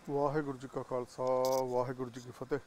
वाहिगुरू जी का खालसा वाहिगुरू जी की फतेह।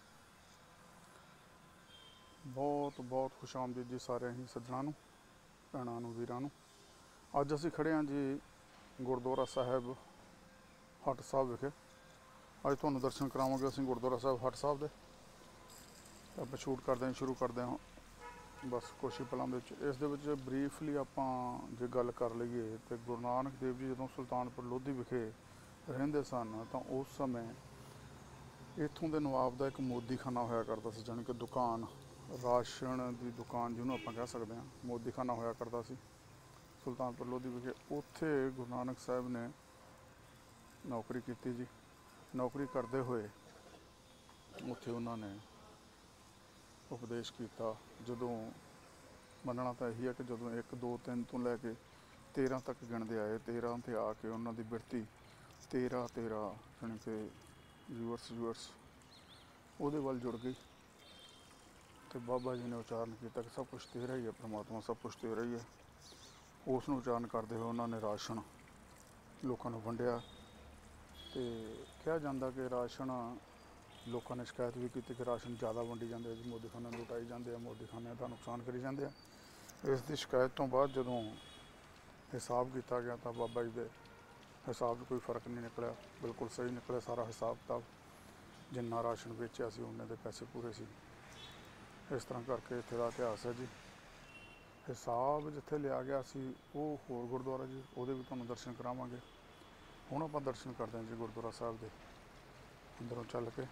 बहुत बहुत खुश आमदीद जी सारे ही सज्जणों नूं, भैणां नूं, वीरां नूं। अज असीं खड़े हाँ जी गुरुद्वारा साहिब हट साहब विखे। अज तुहानूं दर्शन करावांगे असीं गुरुद्वारा साहिब हट साहब दे। आपां शूट करदे शुरू करदे हाँ बस कुछ ही पलों इस दे विच ब्रीफली आपां जे गल कर लईए तो गुरु नानक देव जी जदों सुल्तानपुर लोधी विखे रहिंदे सन तां उस समय इत्थों के नवाब का एक मोदी खाना होया करता सी, जानी कि दुकान, राशन की दुकान जिन्होंं आप कह सकते हैं, मोदी खाना होया करता सी सुल्तानपुर लोधी विखे। उत्थे गुरु नानक साहब ने नौकरी की जी। नौकरी करते हुए उत्थे उन्होंने उपदेश किया। जदों मनना तो यही है कि जदों 1 2 3 तो लैके 13 तक गिणते आए, 13 ते आके उन्होंने बिरती 13 13 जानी कि यूवर्स ਉਹਦੇ ਵੱਲ जुड़ गई। तो बाबा जी ने उच्चारण किया कि सब कुछ तेरा ही है, परमात्मा सब कुछ तेरा ही है। उसनों उच्चारण करते हुए उन्होंने राशन लोगों को वंडिया। तो कहा जाता कि राशन लोगों ने शिकायत भी की कि राशन ज़्यादा वंडी जाते जी, मोदी खाने लुटाई जाते हैं, मोदी खाने का नुकसान करी जाते हैं। इसकी शिकायत तो बाद जदों हिसाब किया गया तो बाबा जी के हिसाब से कोई फर्क नहीं निकलिया, बिल्कुल सही निकले सारा हिसाब किताब। जिन्ना राशन बेचा सी उन्ने दे पैसे पूरे सी। इस तरह करके इत्थे दा इतिहास है जी। हिसाब जिथे लिया गया सी वो होर गुरुद्वारा जी, उहदे भी तुहानूं दर्शन करावांगे। हुण आपां दर्शन करदे हां जी गुरुद्वारा साहिब दे अंदरों चल के।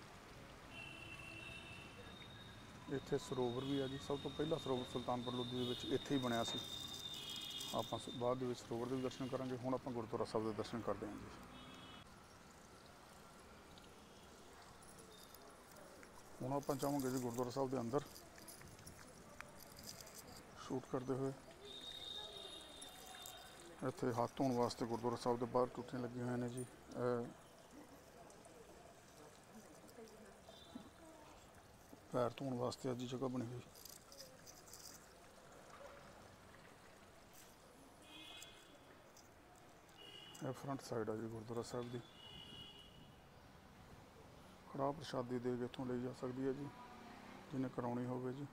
इत्थे सरोवर भी है जी, सब तो पहला सरोवर सुल्तानपुर लोधी दे विच इत्थे ही बनिया सी। आपां बाद दे विच सरोवर दे भी दर्शन करांगे। हुण आपां गुरुद्वारा साहिब दे दर्शन करदे हां जी। हुण आपां जावांगे जी गुरुद्वारा साहिब दे अंदर शूट करते हुए। इत्थे हाथ धोने वास्ते गुरुद्वारा साहिब के बाहर टूटियां लगी हुई ने जी। पैर धोने वास्ते अज जगह बनी हुई। यह फ्रंट साइड है जी गुरुद्वारा साहिब की। कड़ाह प्रशादी देग इत्थों ली जा सकती है जी, जिन्हें कराउनी होवे जी।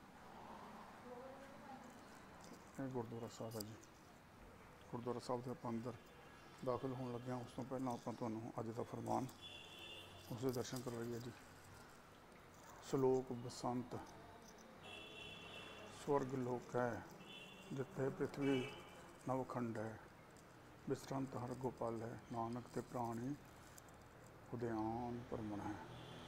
यह गुरुद्वारा साहिब है जी। गुरुद्वारा साहिब के आपां अंदर दाखिल होने लगे हैं। उस तो पहला आपां तुहानूं अज दा फरमान उसके दर्शन करवाइए जी। श्लोक बसंत स्वर्ग लोक है, जिथे पृथ्वी नवखंड है, विसरंत हर गोपाल है, नानक ते प्राणी उद्यान परमन है।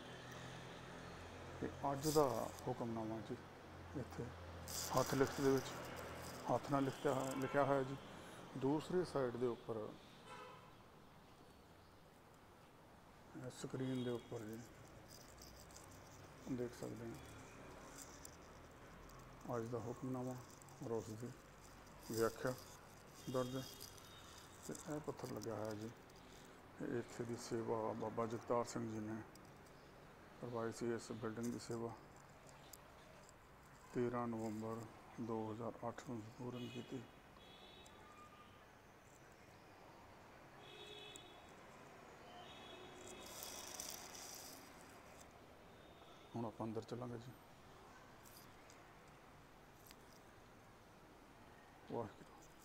ये अज का हुक्मनामा जी। इत्थे हथ लिखत दे विच हथ नाल लिखा है जी। दूसरी साइड के उपर स्क्रीन के उपर जी देख सकते हैं अज का हुक्मनामा और उसकी व्याख्या दर्ज है। तो यह पत्थर लगा है जी। इत्थे की सेवा बाबा जगतार सिंह जी ने करवाई सी। इस बिल्डिंग की सेवा 13 नवंबर 2008 में पूर्ण की। हुण आपां अंदर चलांगे जी। वाहिगुरू।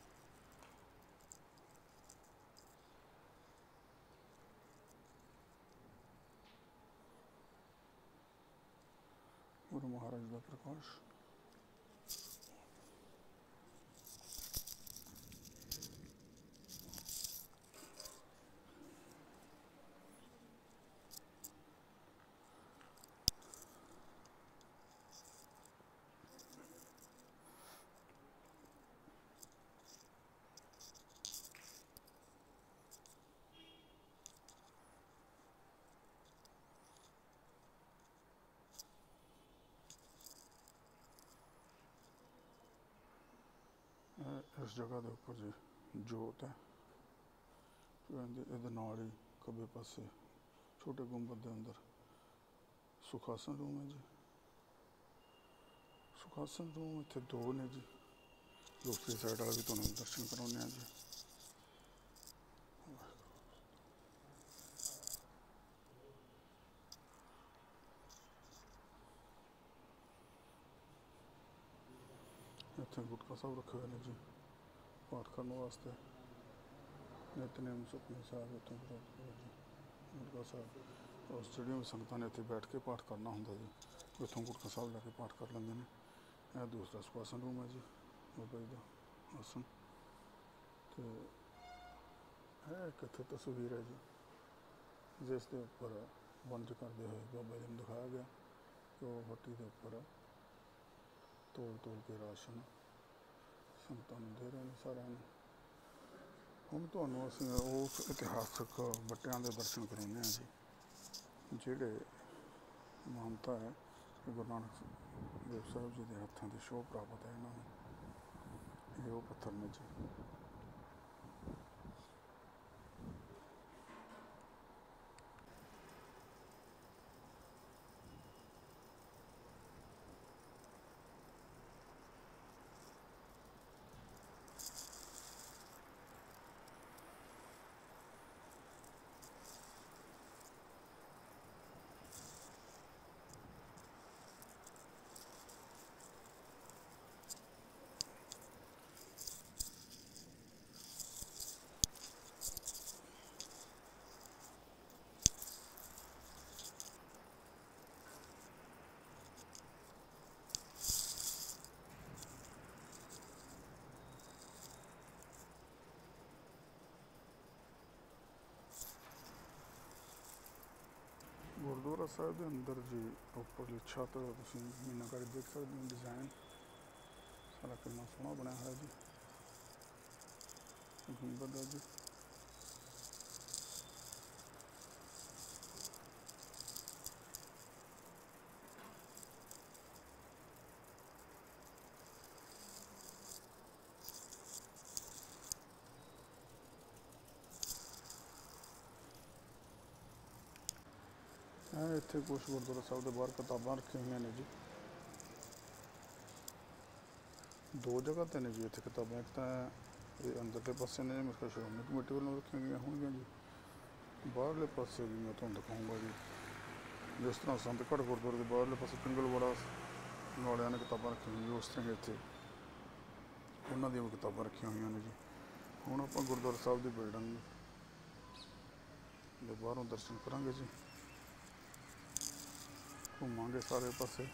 गुरु महाराज का प्रकाश। इस जगह के उपर जी जोत है। ये नाल ही खब्बे पासे छोटे गुंबद के अंदर सुखासन रूम है जी। सुखासन रूम इत्थे 2 ने जी। दूसरी साइड वाला भी तुहानूं दर्शन करवाने जी। इत्थे गुटका साहब रखे हुए हैं जी पाठ करने वास्ते। नितनेम सुखमनी साहब इतों जी गुटका साहब उस जड़ियों भी संगतां ने इत्थे बैठ के पाठ करना होंगे जी इतों गुटका साहब लैके पाठ कर लेंगे ने। यह दूसरा सुखासन रूम है जी बाबा जी का आसन। तो है एक इत्थे तस्वीर है जी जिस दे उपर वंज करते हुए बाबा जी ने दिखाया गया कि वह हट्टी के उपर तोल तोल के राशन संगतां नूं दे रहे हैं सारिਆਂ ਨੂੰ। ਹੁਣ ਤੁਹਾਨੂੰ ਅਸੀਂ ਉਸ ਇਤਿਹਾਸਕ ਬੱਟਿਆਂ ਦੇ ਦਰਸ਼ਨ ਕਰਾਉਂਦੇ ਹਾਂ ਜੀ ਜਿਹੜੇ ਮਾਨਤਾ ਹੈ ਕਿ ਗੁਰੂ ਨਾਨਕ ਦੇਵ ਸਾਹਿਬ ਜੀ ਦੇ ਹੱਥਾਂ ਦੀ ਸ਼ੋਅ ਪ੍ਰਾਪਤ ਹੈ ਇਹਨਾਂ ਨੂੰ। ਇਹ ਉਹ ਪੱਥਰ ਨੇ ਜੀ। गुरुद्वारा साहब के अंदर जी उपरली छत तुम मीनाकारी देख सकते हो डिजाइन सारा कितना सोहना बनया है जी। गुंबद है जी इत्थे कुछ गुरुद्वारा साहब के बाहर किताबां रखी हुई ने जी। दो जगह ते ने जी इत्थे किताबां एक तो अंदरले पासे ने मेरे ख्याल श्रोमणी कमेटी वालों रखी गई होंगी जी। बाहरले पासे भी मैं तुहानूं दिखाऊंगा जी जिस तरह संतगढ़ गुरुद्वारे के बाहरले पासे पिंगलवाड़ा वालियां ने किताबां रखी हुई उस तरह इत्थे उन्हां दी किताबां रखी हुई ने जी। हुण आपां गुरुद्वारा साहब की बिल्डिंग दे बाहरों दर्शन करांगे जी। घूमांगे सारे पासे।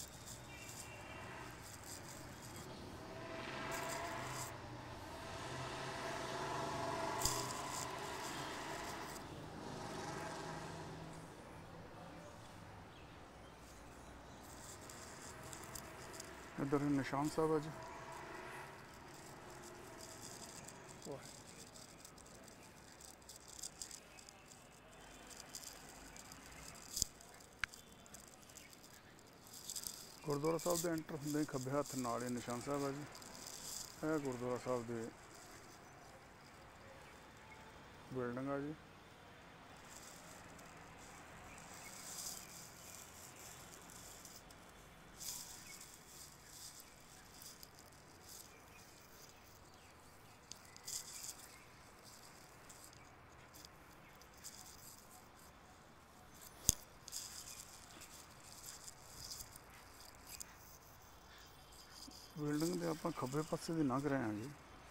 इधर निशान साहब है जी। गुरुद्वारा साहब के एंटर होंदे ही खब्बे हत्थ नाल ही निशान साहब है जी। यह गुरुद्वारा साहब की बिल्डिंग है जी। बिल्डिंग के आप खब्बे पासे की लंघ रहे हैं जी।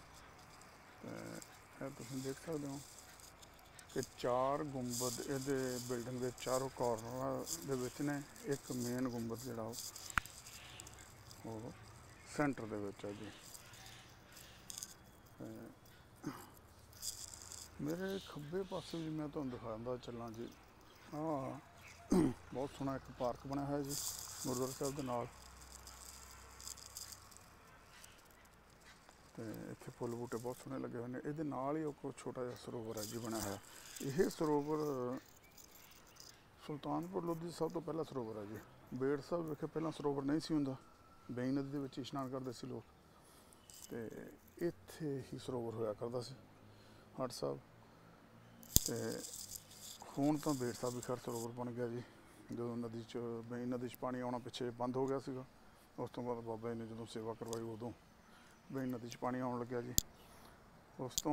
तुम देख सकते हो कि चार गुंबद ये बिल्डिंग के चारों कॉर्नर ने एक मेन गुंबद जोड़ा सेंटर दे विच है जी। मेरे खब्बे पासे भी मैं तुहानूं दिखांदा चलां जी। बहुत सोहना एक पार्क बनया है जी गुरुद्वारा साहब के नाल। इत्थे फुल बूटे बहुत सोहने लगे हुए हैं। ये नाल ही एक छोटा जिहा सरोवर है जी बनया है। यह सरोवर सुल्तानपुर लोधी सब तो पहला सरोवर है जी। बेड़ साहब विखे पहला सरोवर नहीं सी हुंदा। बेई नदी दे विच इशनान करते सी लोग ते इत्थे ही सरोवर होया करदा सी हट साहब। ते हुण तां बेड़ साहब भी खैर सरोवर बन गया जी। जो नदी च बेई नदी च पानी आउणा पिछे बंद हो गया सीगा। उस तो बाद बाबा जी ने जो सेवा करवाई उदों बेई नदी च पानी आउण लग्या जी। उस तो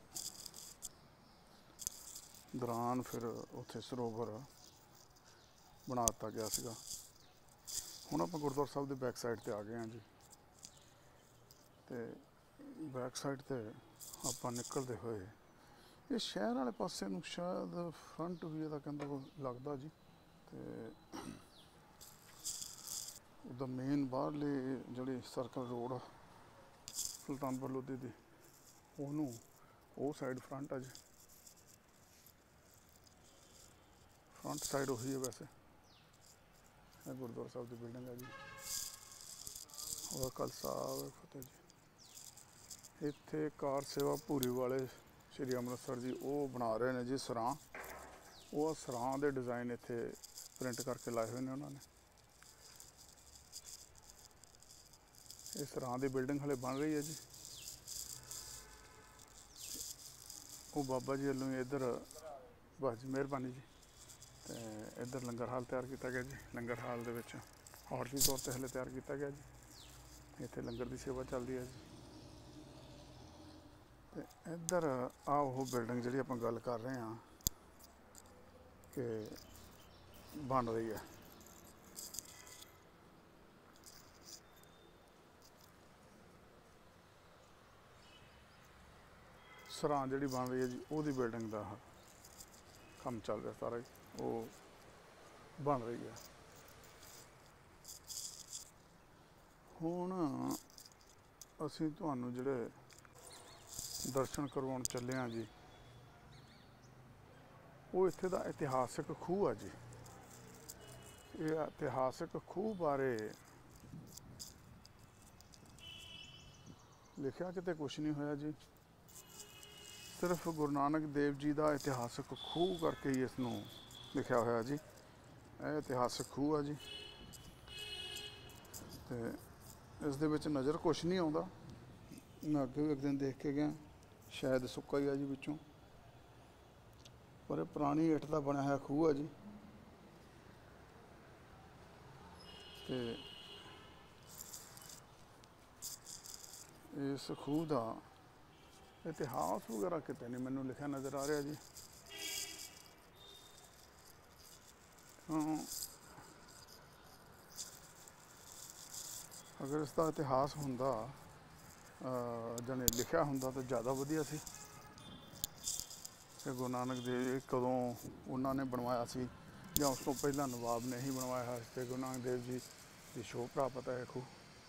दौरान फिर उत्थे सरोवर बना दिता गया सीगा। हुण आपां गुरुद्वारा साहब के बैक साइड ते आ गए हैं जी। ਤੇ बैक साइड ते ਆਪਾਂ ਨਿਕਲਦੇ ਹੋਏ ਇਹ ਸ਼ਹਿਰ ਵਾਲੇ ਪਾਸੇ ਨੂੰ ਸ਼ਾयद फ्रंट भी ਇਹਦਾ ਕਹਿੰਦਾ ਲੱਗਦਾ जी। ਤੇ ਉਹਦਾ ਮੇਨ ਬਾਹਰਲੇ ਜਿਹੜੀ ਸਰਕਲ ਰੋਡ ਆ ਸੁਲਤਾਨਪੁਰ ਲੋਧੀ ਦੀ ਉਹਨੂੰ ਉਹ ਸਾਈਡ फ्रंट ਆ जी। फ्रंट साइड ਉਹੀ ਹੈ ਵੈਸੇ। ਇਹ ਗੁਰਦੁਆਰਾ ਸਾਹਿਬ ਦੀ ਬਿਲਡਿੰਗ ਹੈ ਜੀ। ਉਹ ਖਾਲਸਾ ਫਤਿਹ ਜੀ। ਇੱਥੇ ਕਾਰ ਸੇਵਾ ਭੂਰੀ ਵਾਲੇ ਸ਼੍ਰੀ ਅੰਮ੍ਰਿਤਸਰ ਜੀ ਉਹ ਬਣਾ ਰਹੇ ਨੇ ਜੀ ਸਰਾਂ। ਉਹ ਸਰਾਂ ਦੇ ਡਿਜ਼ਾਈਨ ਇੱਥੇ ਪ੍ਰਿੰਟ ਕਰਕੇ ਲਾਏ ਹੋਏ ਨੇ ਉਹਨਾਂ ਨੇ। ਇਹ ਸਰਾਂ ਦੀ ਬਿਲਡਿੰਗ ਹਲੇ ਬਣ ਰਹੀ ਹੈ ਜੀ। ਉਹ ਬਾਬਾ ਜੀ ਵੱਲੋਂ ਇੱਧਰ ਬਸ ਜੀ ਮਿਹਰਬਾਨੀ ਜੀ। ਤੇ ਇੱਧਰ ਲੰਗਰ ਹਾਲ ਤਿਆਰ ਕੀਤਾ ਗਿਆ ਜੀ। ਲੰਗਰ ਹਾਲ ਦੇ ਵਿੱਚ ਔਰਤੀ ਤੌਰ 'ਤੇ ਹਲੇ ਤਿਆਰ ਕੀਤਾ ਗਿਆ ਜੀ। ਇੱਥੇ ਲੰਗਰ ਦੀ ਸੇਵਾ ਚੱਲਦੀ ਹੈ ਜੀ। ਤੇ ਇੱਧਰ ਆ ਉਹ ਬਿਲਡਿੰਗ ਜਿਹੜੀ ਆਪਾਂ ਗੱਲ ਕਰ ਰਹੇ ਹਾਂ ਕਿ ਬਣ ਰਹੀ ਹੈ। ਸਰਾਂ ਜਿਹੜੀ ਬਣ ਰਹੀ ਹੈ ਜੀ ਉਹਦੀ ਬਿਲਡਿੰਗ ਦਾ ਕੰਮ ਚੱਲ ਰਿਹਾ ਸਾਰਾ ਜੀ। ਉਹ ਬਣ ਰਹੀ ਹੈ। ਹੁਣ ਅਸੀਂ ਤੁਹਾਨੂੰ ਜਿਹੜੇ ਦਰਸ਼ਨ ਕਰਵਾਉਣ ਚੱਲੇ ਹਾਂ ਜੀ ਉਹ ਇੱਥੇ ਦਾ ਇਤਿਹਾਸਿਕ ਖੂਹ ਆ ਜੀ। ਇਹ ਇਤਿਹਾਸਿਕ ਖੂਹ ਬਾਰੇ ਲਿਖਿਆ ਕਿਤੇ ਕੁਛ ਨਹੀਂ ਹੋਇਆ ਜੀ। ਸਿਰਫ ਗੁਰੂ ਨਾਨਕ ਦੇਵ ਜੀ ਦਾ ਇਤਿਹਾਸਿਕ ਖੂਹ ਕਰਕੇ ਹੀ ਇਸ ਨੂੰ ਲਿਖਿਆ ਹੋਇਆ ਜੀ। ਇਹ ਇਤਿਹਾਸਿਕ ਖੂਹ ਆ ਜੀ। ਤੇ ਇਸ ਦੇ ਵਿੱਚ ਨਜ਼ਰ ਕੁਛ ਨਹੀਂ ਆਉਂਦਾ। ਮੈਂ ਅੱਗੇ ਵੀ ਇੱਕ ਦਿਨ ਦੇਖ ਕੇ ਗਿਆ ਸ਼ਾਇਦ ਸੁੱਕਾ ਹੀ ਆ ਜੀ ਵਿੱਚੋਂ। ਪਰ ਇਹ ਪੁਰਾਣੀ ਇੱਟ ਦਾ ਬਣਿਆ ਹੋਇਆ ਖੂਹ ਆ ਜੀ। ਤੇ ਇਸ ਖੂਹ ਦਾ ਇਤਿਹਾਸ ਵਗੈਰਾ ਕਿਤੇ ਨਹੀਂ ਮੈਨੂੰ ਲਿਖਿਆ ਨਜ਼ਰ ਆ ਰਿਹਾ ਜੀ। ਅਗਰ ਇਸ ਦਾ ਇਤਿਹਾਸ ਹੁੰਦਾ ਜਾਣੀ ਲਿਖਿਆ ਹੁੰਦਾ ਤਾਂ ਜ਼ਿਆਦਾ ਵਧੀਆ ਸੀ ਕਿ ਗੁਰੂ ਨਾਨਕ ਦੇਵ ਕਦੋਂ ਉਹਨਾਂ ਨੇ ਬਣਵਾਇਆ ਸੀ ਜਾਂ ਉਸ ਤੋਂ ਪਹਿਲਾਂ ਨਵਾਬ ਨੇ ਹੀ ਬਣਵਾਇਆ ਸੀ। ਅਤੇ ਗੁਰੂ ਨਾਨਕ ਦੇਵ ਜੀ ਦੀ ਸ਼ੋਅ ਪ੍ਰਾਪਤ ਹੈ ਖੂਹ।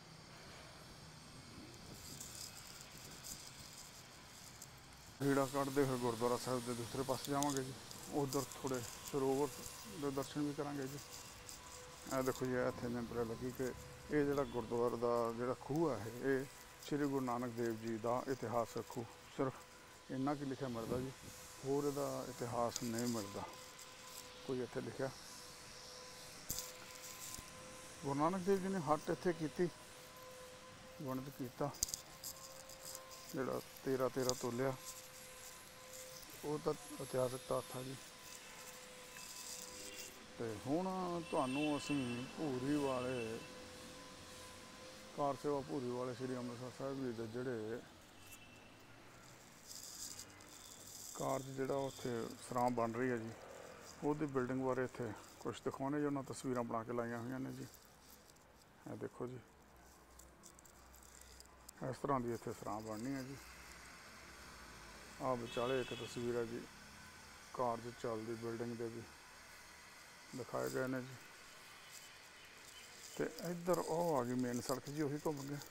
ਗੇੜਾ ਕੱਢਦੇ ਹੋਏ ਗੁਰਦੁਆਰਾ ਸਾਹਿਬ ਦੇ ਦੂਸਰੇ ਪਾਸੇ ਜਾਵਾਂਗੇ ਜੀ। ਉੱਧਰ ਥੋੜ੍ਹੇ ਸਰੋਵਰ ਦੇ ਦਰਸ਼ਨ ਵੀ ਕਰਾਂਗੇ ਜੀ। ਇਹ ਦੇਖੋ ਜੀ ਇੱਥੇ ਮੈਨੂੰ ਪਤਾ ਲੱਗੀ ਕਿ ਇਹ ਜਿਹੜਾ ਗੁਰਦੁਆਰਾ ਦਾ ਜਿਹੜਾ ਖੂਹ ਹੈ ਇਹ ਸ਼੍ਰੀ ਗੁਰੂ ਨਾਨਕ ਦੇਵ ਜੀ ਦਾ ਇਤਿਹਾਸਕ ਖੂਹ। ਸਿਰਫ ਇੰਨਾ ਕੁ ਲਿਖਿਆ ਮਿਲਦਾ ਜੀ, ਹੋਰ ਇਹਦਾ ਇਤਿਹਾਸ ਨਹੀਂ ਮਿਲਦਾ ਕੋਈ ਇੱਥੇ ਲਿਖਿਆ। ਗੁਰੂ ਨਾਨਕ ਦੇਵ ਜੀ ਨੇ ਹੱਟ ਇੱਥੇ ਕੀਤੀ, ਗਣਿਤ ਕੀਤਾ ਜਿਹੜਾ 13 ਤੋਲਿਆ ਉਹ ਤਾਂ ਇਤਿਹਾਸਕ ਤੱਥ ਆ ਜੀ। ਤੇ ਹੁਣ ਤੁਹਾਨੂੰ ਅਸੀਂ ਭੂਰੀ ਵਾਲੇ ਕਾਰ ਸੇਵਾ ਭੂਰੀ ਵਾਲੇ ਸ਼੍ਰੀ ਅੰਮ੍ਰਿਤਸਰ ਸਾਹਿਬ ਜੀ ਦੇ ਜਿਹੜੇ ਕਾਰਜ ਜਿਹੜਾ ਉੱਥੇ ਸਰਾਂ ਬਣ ਰਹੀ ਹੈ ਜੀ ਉਹਦੀ ਬਿਲਡਿੰਗ ਬਾਰੇ ਇੱਥੇ ਕੁਛ ਦਿਖਾਉਣੇ ਜੀ। ਉਹਨਾਂ ਤਸਵੀਰਾਂ ਬਣਾ ਕੇ ਲਾਈਆਂ ਹੋਈਆਂ ਨੇ ਜੀ। ਇਹ ਦੇਖੋ ਜੀ ਇਸ ਤਰ੍ਹਾਂ ਦੀ ਇੱਥੇ ਸਰਾਂ ਬਣਨੀ ਹੈ ਜੀ। ਆਹ ਵਿਚਾਲੇ ਇੱਕ ਤਸਵੀਰ ਹੈ ਜੀ ਕਾਰਜ ਚੱਲਦੀ ਬਿਲਡਿੰਗ ਦੇ ਵੀ ਦਿਖਾਏ ਗਏ ਨੇ ਜੀ। ਤੇ ਇੱਧਰ ਉਹ ਆ ਗਈ ਮੇਨ ਸੜਕ ਜੀ, ਉਹੀ ਘੁੰਮ ਗਿਆ।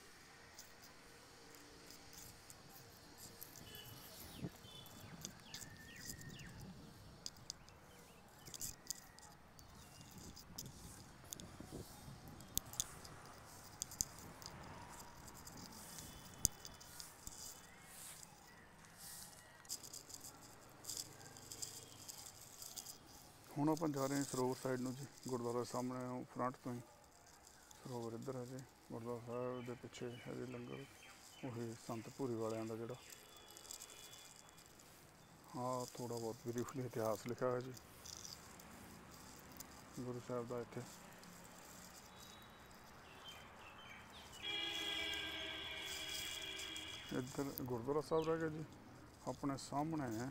ਹੁਣ ਆਪਾਂ ਜਾ ਰਹੇ ਹਾਂ ਸਰੋਵਰ ਸਾਈਡ ਨੂੰ ਜੀ। ਗੁਰਦੁਆਰਾ ਸਾਹਮਣੇ ਫਰੰਟ ਤੋਂ ਹੀ ਸਰੋਵਰ ਇੱਧਰ ਹੈ ਜੀ। ਗੁਰਦੁਆਰਾ ਸਾਹਿਬ ਦੇ ਪਿੱਛੇ ਹੈ ਜੀ ਲੰਗਰ, ਉਹੀ ਸੰਤ ਭੂਰੀ ਵਾਲਿਆਂ ਦਾ ਜਿਹੜਾ ਹਾਂ ਥੋੜ੍ਹਾ ਬਹੁਤ ਬਰੀਫਲੀ ਇਤਿਹਾਸ ਲਿਖਿਆ ਹੋਇਆ ਜੀ ਗੁਰੂ ਸਾਹਿਬ ਦਾ। ਇੱਥੇ ਇੱਧਰ ਗੁਰਦੁਆਰਾ ਸਾਹਿਬ ਰਹਿ ਗਿਆ ਜੀ। ਆਪਣੇ ਸਾਹਮਣੇ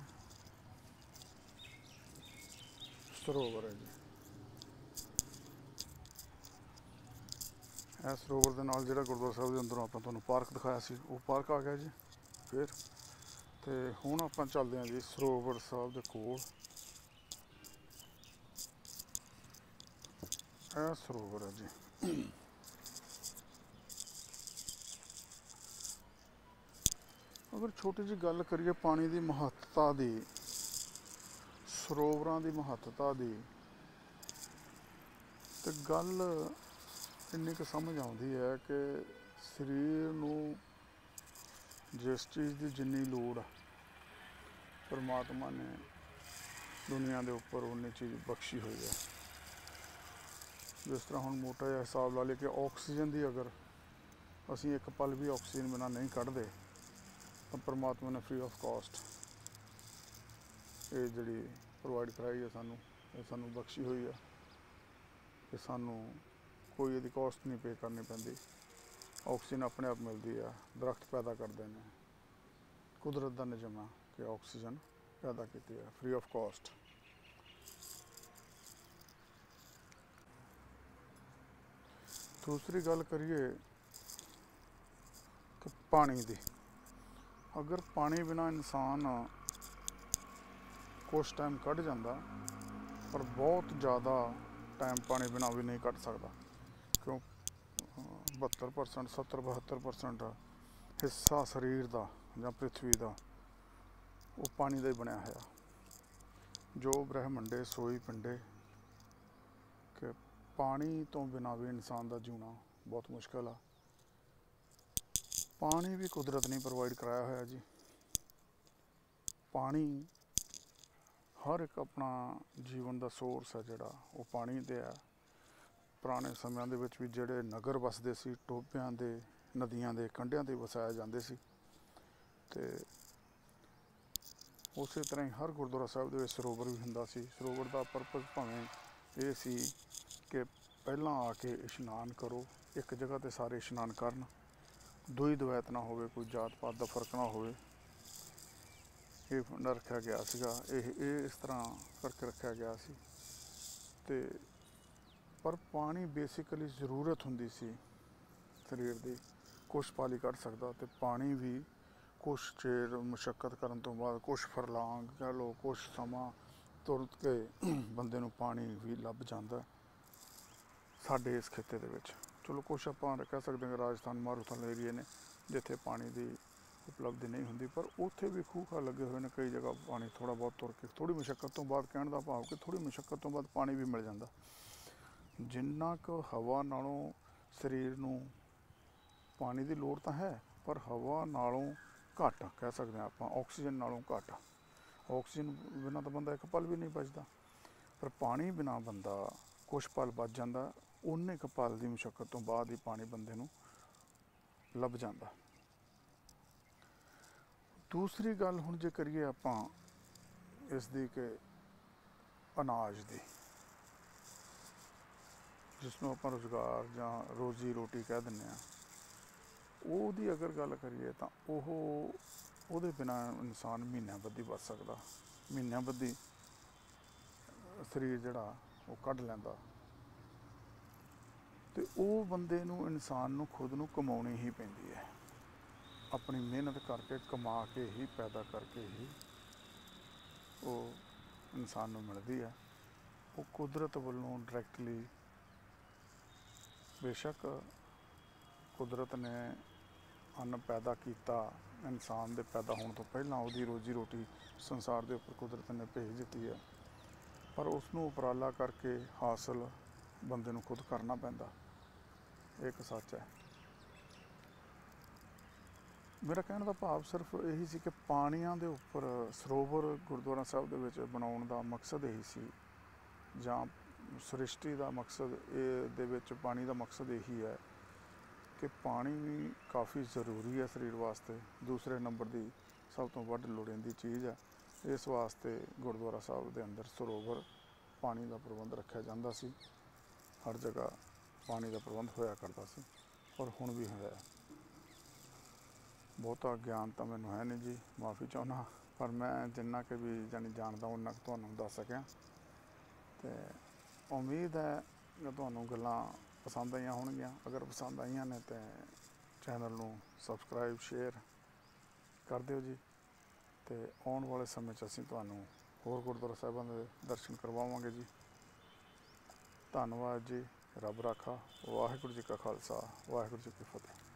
ਸਰੋਵਰ ਹੈ ਜੀ। इस सरोवर के नाल जिहड़ा गुरुद्वारा साहिब के अंदरों आपां तुहानूं पार्क दिखाया सी वो पार्क आ गया जी। फिर तो हुण आपां चलदे हां जी सरोवर साहिब दे कोल। यह सरोवर है जी। अगर छोटी जी गल करिए पानी की महत्ता की, सरोवरां की महत्ता की, तो गल इन्नी क समझ आउंदी है कि शरीर नूं जिस चीज़ की जिन्नी लोड़ आ परमात्मा ने दुनिया के उपर उन्नी चीज़ बख्शी हुई है। जिस तरह हुण मोटा जिहा हिसाब ला लिया कि ऑक्सीजन की अगर असीं एक पल भी ऑक्सीजन बिना नहीं कढ़दे तो परमात्मा ने फ्री ऑफ कॉस्ट ये जिहड़ी प्रोवाइड कराई है सानू बख्शी हुई है कि सानू कोई इहदी कॉस्ट नहीं पे करनी पैंदी। ऑक्सीजन अपने आप मिलती है, दरख्त पैदा करते हैं, कुदरत का निज़म है कि ऑक्सीजन पैदा की है फ्री ऑफ कॉस्ट। दूसरी गल करिए कि पानी की, अगर पानी बिना इंसान कुछ टाइम कढ़ जाता पर बहुत ज़्यादा टाइम पानी बिना भी नहीं कढ़ सकता, क्यों 72% 70-72% हिस्सा शरीर का या पृथ्वी का वो पानी का ही बनया है। जो ब्रह्मंडे सोई पिंडे कि पानी तो बिना भी इंसान का जीना बहुत मुश्किल है। पानी भी कुदरत ने प्रोवाइड कराया होया जी। पानी हर एक अपना जीवन का सोर्स है जिहड़ा वो पानी ते है। पुराने समयां दे विच भी जिहड़े नगर वसदे सी टोबियां दे नदियां दे कंढियां ते वसाए जांदे सी ते उसे तरह ही हर गुरुद्वारा साहिब दे विच सरोवर भी हुंदा सी। सरोवर का परपज़ भावें ये सी कि पहलां आके इशनान करो, एक जगह ते सारे इशनान करन, दुई द्वैत ना होवे, कोई जात पात का फर्क ना होवे, ये रखा गया सीगा। इस तरह करके रखा गया सी ते पर पानी बेसिकली जरूरत हुंदी सी शरीर की, कुछ पल ही कढ़ सकदा ते पानी भी कुछ चेर मुशक्कत करन तो बाद कुछ फरलांग कह लो कुछ समा तुर के बंदे नूं पानी भी लभ जांदा साडे इस खिते दे विच। चलो कुछ आपां कह सकते हैं कि राजस्थान मारूथल एरिए ने जिथे पानी की उपलब्धि नहीं होंदी, पर उत्थे भी खूह खा लगे हुए हैं कई जगह पानी थोड़ा बहुत तुर के थोड़ी मुशक्कत तो बाद, कहण दा भाव कि थोड़ी मुशक्कत तो बाद पानी भी मिल जाता। जिन्ना क हवा नालों शरीर नूं पानी की लोड़ तो है पर हवा नालों घट कह सकते हैं आप, ऑक्सीजन नालों घट। ऑक्सीजन बिना तो बंदा एक पल भी नहीं बचता, पर पानी बिना बंदा कुछ पल बच जाता। उन्ने क पल की मुशक्कत तो बाद ही पानी बंदे नूं लभ जाता। दूसरी गल हुण जे करिए आपां इसदी कि अनाज दी, जिसनों आपां रोज़गार जां रोज़ी रोटी कह दिंदे आं, ਉਹਦੀ अगर गल करिए तो ਉਹਦੇ बिना इंसान महीनों बद्धी बच सकता। महीनों बद्धी शरीर जिहड़ा वो कढ़ लैंदा ते ਉਹ बंदे नूं इंसान नूं खुद नूं कमाउणी ही पैंदी है, अपनी मेहनत करके कमा के ही पैदा करके ही वो इंसान नूं मिलदी है। वो कुदरत वालों डायरैक्टली बेशक कुदरत ने अन्न पैदा किया, इंसान के पैदा होने तो पहला उसकी रोजी रोटी संसार के उपर कुदरत ने भेज दी है, पर उसनों उपराला करके हासिल बंदे नूं खुद करना पैंदा। एक सच है। मेरा कहने का भाव सिर्फ यही सी कि पानियां दे उपर सरोवर गुरुद्वारा साहिब दे विच बनाउण दा मकसद यही सी, जां सृष्टि का मकसद दे विच पानी का मकसद यही है कि पानी भी काफ़ी ज़रूरी है शरीर वास्ते। दूसरे नंबर की सब तो वध लोड़ींदी चीज़ है। इस वास्ते गुरुद्वारा साहिब के अंदर सरोवर पानी का प्रबंध रखा जाता सी, हर जगह पानी का प्रबंध होया करता सी और हुण भी है। बहुता ज्ञान तो मैनूं है नहीं जी, माफ़ी चाहुंदा, पर मैं जिन्ना कि भी जानी जानदा उन्ना तुहानूं दस सकिया। ते उम्मीद है कि तुहानूं गल्लां पसंद आईयां होणगीਆਂ। अगर पसंद आईयां ने तो चैनल नूं सबसक्राइब शेयर कर दिओ जी। तो आने वाले समय असीं तुहानूं होर गुरुद्वारा साहिबां दे दर्शन करवावांगे जी। धन्नवाद जी। रब राखा। वाहिगुरू जी का खालसा वाहिगुरू जी की फतेह।